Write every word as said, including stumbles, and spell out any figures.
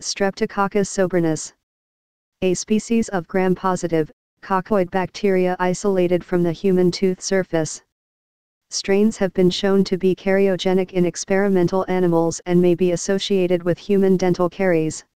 Streptococcus sobrinus. A species of gram-positive, coccoid bacteria isolated from the human tooth surface. Strains have been shown to be cariogenic in experimental animals and may be associated with human dental caries.